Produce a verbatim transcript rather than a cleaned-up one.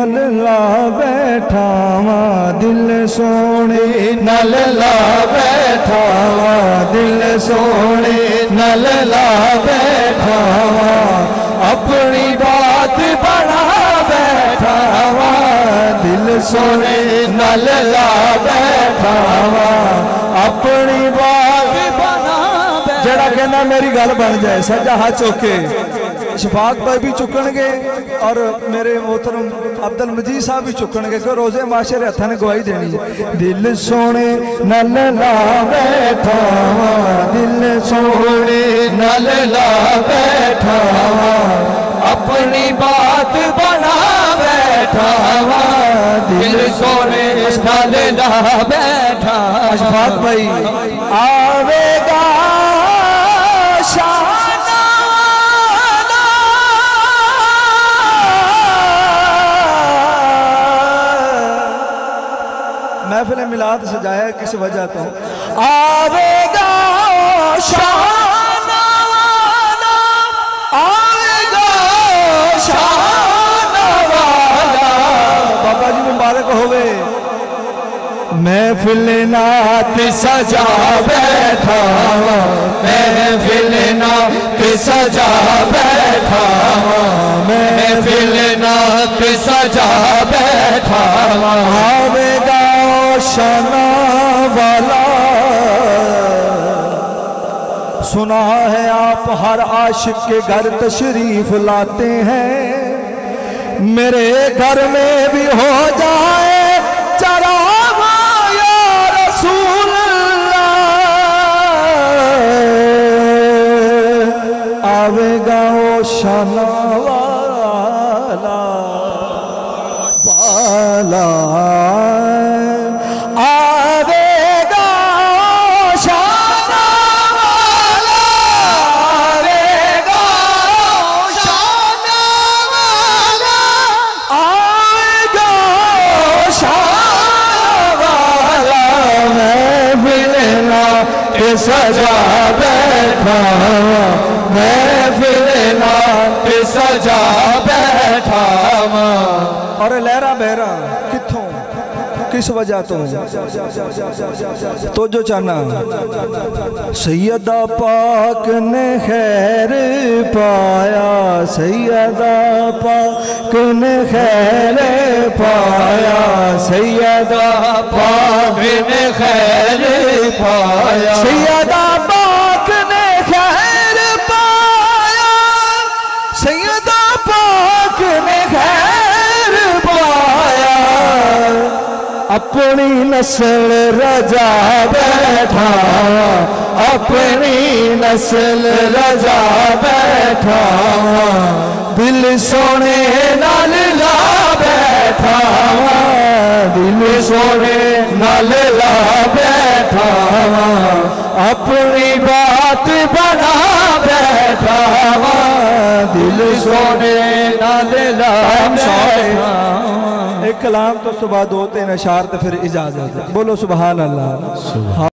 نل لا بیٹھا وا دل سونے نل لا بیٹھا وا دل سونے نل لا بیٹھا وا اپنی بات بنا بیٹھا وا دل سونے نل لا بیٹھا وا اپنی بات بنا بیٹھا جڑا کہنا میری گل بن جائے سجا ہاتھ چوکے شفاق بھائی بھی چکن گے اور میرے محترم عبدالمجید صاحب بھی چکن گے کہ روزے معاشرے ہتھاں نے گواہی دینی دل سونے نل لا بیٹھا دل سونے نل لا بیٹھا اپنی بات بنا بیٹھا دل سونے نل لا بیٹھا شفاق بھائی آوے گا شاہ محفل میلاد سجایا کس وجہ تو آوے گا شان والا آوے گا شان والا بابا جی مبارک ہوئے محفل نعت سجا بیٹھا محفل نعت سجا بیٹھا محفل نعت سجا بیٹھا آوے گا شانا والا سنا ہے آپ ہر عاشق کے گھر تشریف لاتے ہیں میرے گھر میں بھی ہو جائے چراغ یا رسول اللہ آوے گا وہ شانا والا والا سجا بیٹھا محفل نعت سجا بیٹھا اور لہرا بہرا کتھوں کس وجہ تو تو جو چانا سیدہ پاک نے خیر پایا سیدہ پاک نے خیر پایا سیدہ پاک نے خیر پایا سیدہ پاک نے خیر پایا سیدہ پاک نے خیر پایا اپنی نسل رجا بیٹھا اپنی نسل رجا بیٹھا دل سونے نال لا بیٹھا دل سونے نال لا بیٹھا اپنی بات بنا بیٹھا دل سونے نال لا بیٹھا ایک کلام تو صبح دو تین اشعار تو پھر اجازت بولو سبحان اللہ